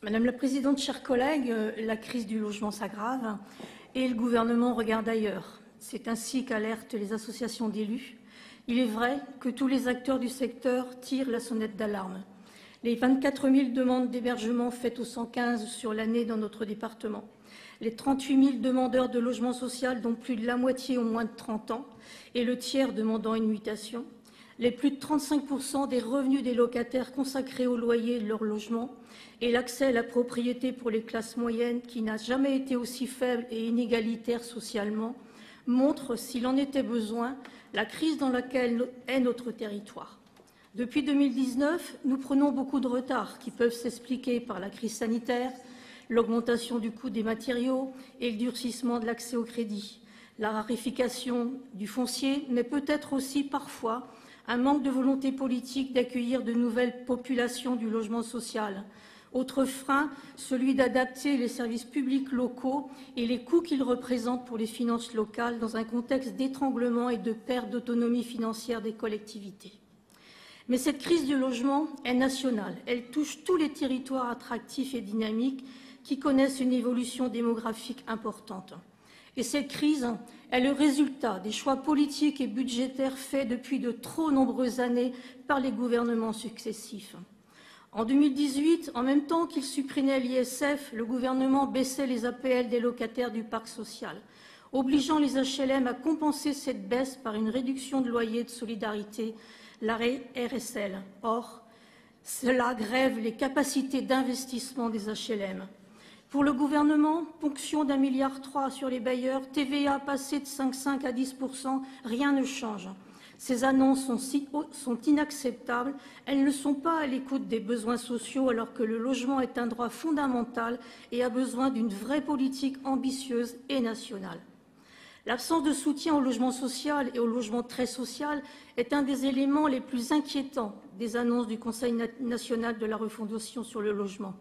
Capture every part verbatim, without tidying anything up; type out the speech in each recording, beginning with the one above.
Madame la Présidente, chers collègues, la crise du logement s'aggrave et le gouvernement regarde ailleurs. C'est ainsi qu'alertent les associations d'élus. Il est vrai que tous les acteurs du secteur tirent la sonnette d'alarme. Les vingt-quatre mille demandes d'hébergement faites au cent quinze sur l'année dans notre département, les trente-huit mille demandeurs de logement social dont plus de la moitié ont moins de trente ans et le tiers demandant une mutation, les plus de trente-cinq pour cent des revenus des locataires consacrés au loyer de leur logement et l'accès à la propriété pour les classes moyennes qui n'a jamais été aussi faible et inégalitaire socialement montrent, s'il en était besoin, la crise dans laquelle est notre territoire. Depuis deux mille dix-neuf, nous prenons beaucoup de retard qui peuvent s'expliquer par la crise sanitaire, l'augmentation du coût des matériaux et le durcissement de l'accès au crédit, la raréfaction du foncier, mais peut-être aussi parfois un manque de volonté politique d'accueillir de nouvelles populations du logement social. Autre frein, celui d'adapter les services publics locaux et les coûts qu'ils représentent pour les finances locales dans un contexte d'étranglement et de perte d'autonomie financière des collectivités. Mais cette crise du logement est nationale. Elle touche tous les territoires attractifs et dynamiques qui connaissent une évolution démographique importante. Et cette crise est le résultat des choix politiques et budgétaires faits depuis de trop nombreuses années par les gouvernements successifs. En deux mille dix-huit, en même temps qu'il supprimait l'I S F, le gouvernement baissait les A P L des locataires du parc social, obligeant les H L M à compenser cette baisse par une réduction de loyer de solidarité, la R S L. Or, cela grève les capacités d'investissement des H L M. Pour le gouvernement, ponction d'un milliard trois sur les bailleurs, T V A passé de cinq virgule cinq à dix pour cent, rien ne change. Ces annonces sont, si, sont inacceptables. Elles ne sont pas à l'écoute des besoins sociaux alors que le logement est un droit fondamental et a besoin d'une vraie politique ambitieuse et nationale. L'absence de soutien au logement social et au logement très social est un des éléments les plus inquiétants des annonces du Conseil national de la refondation sur le logement.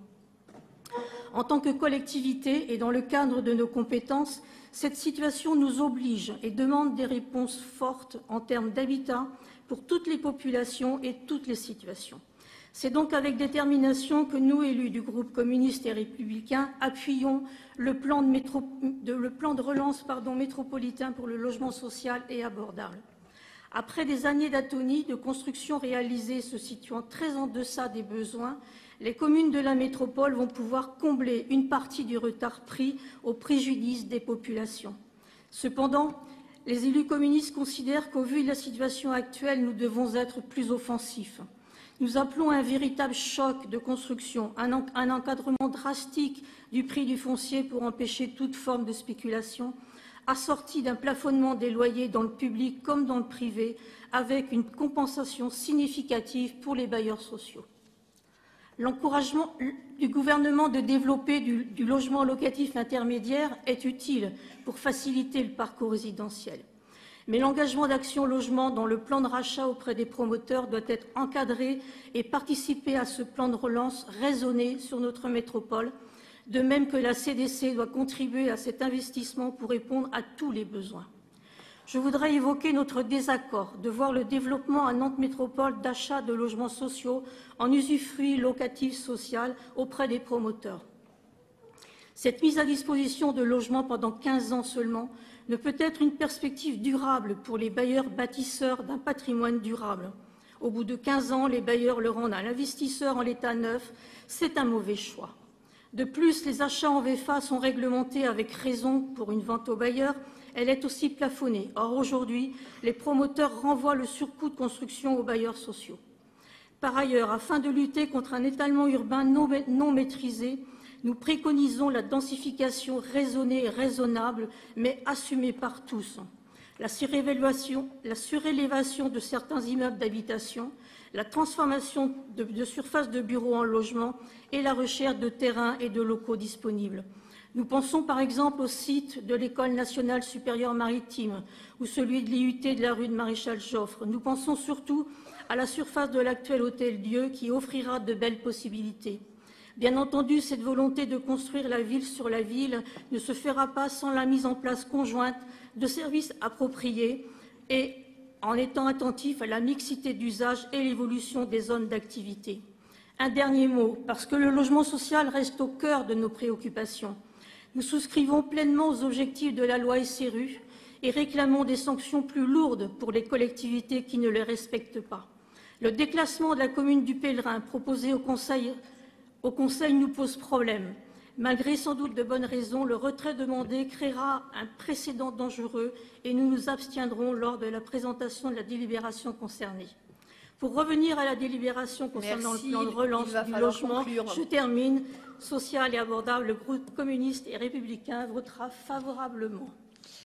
En tant que collectivité et dans le cadre de nos compétences, cette situation nous oblige et demande des réponses fortes en termes d'habitat pour toutes les populations et toutes les situations. C'est donc avec détermination que nous, élus du groupe communiste et républicain, appuyons le plan de, métro... de, le plan de relance pardon, métropolitain pour le logement social et abordable. Après des années d'atonie, de construction réalisée se situant très en deçà des besoins, les communes de la métropole vont pouvoir combler une partie du retard pris au préjudice des populations. Cependant, les élus communistes considèrent qu'au vu de la situation actuelle, nous devons être plus offensifs. Nous appelons à un véritable choc de construction, un, en, un encadrement drastique du prix du foncier pour empêcher toute forme de spéculation, assorti d'un plafonnement des loyers dans le public comme dans le privé, avec une compensation significative pour les bailleurs sociaux. L'encouragement du gouvernement de développer du, du logement locatif intermédiaire est utile pour faciliter le parcours résidentiel. Mais l'engagement d'Action Logement dans le plan de rachat auprès des promoteurs doit être encadré et participer à ce plan de relance raisonné sur notre métropole, de même que la C D C doit contribuer à cet investissement pour répondre à tous les besoins. Je voudrais évoquer notre désaccord de voir le développement à Nantes Métropole d'achat de logements sociaux en usufruit locatif social auprès des promoteurs. Cette mise à disposition de logements pendant quinze ans seulement ne peut être une perspective durable pour les bailleurs bâtisseurs d'un patrimoine durable. Au bout de quinze ans, les bailleurs le rendent à l'investisseur en l'état neuf. C'est un mauvais choix. De plus, les achats en V F A sont réglementés avec raison pour une vente aux bailleurs. Elle est aussi plafonnée. Or, aujourd'hui, les promoteurs renvoient le surcoût de construction aux bailleurs sociaux. Par ailleurs, afin de lutter contre un étalement urbain non, non maîtrisé, nous préconisons la densification raisonnée et raisonnable, mais assumée par tous. La surélévation, la surélévation de certains immeubles d'habitation, la transformation de, de surfaces de bureaux en logements et la recherche de terrains et de locaux disponibles. Nous pensons par exemple au site de l'École nationale supérieure maritime ou celui de l'I U T de la rue de Maréchal Joffre. Nous pensons surtout à la surface de l'actuel Hôtel-Dieu qui offrira de belles possibilités. Bien entendu, cette volonté de construire la ville sur la ville ne se fera pas sans la mise en place conjointe de services appropriés et en étant attentif à la mixité d'usage et l'évolution des zones d'activité. Un dernier mot, parce que le logement social reste au cœur de nos préoccupations. Nous souscrivons pleinement aux objectifs de la loi S R U et réclamons des sanctions plus lourdes pour les collectivités qui ne les respectent pas. Le déclassement de la commune du Pèlerin proposé au Conseil, au Conseil nous pose problème. Malgré sans doute de bonnes raisons, le retrait demandé créera un précédent dangereux et nous nous abstiendrons lors de la présentation de la délibération concernée. Pour revenir à la délibération concernant Merci. le plan de relance du logement, conclure. je termine. Social et abordable, le groupe communiste et républicain votera favorablement.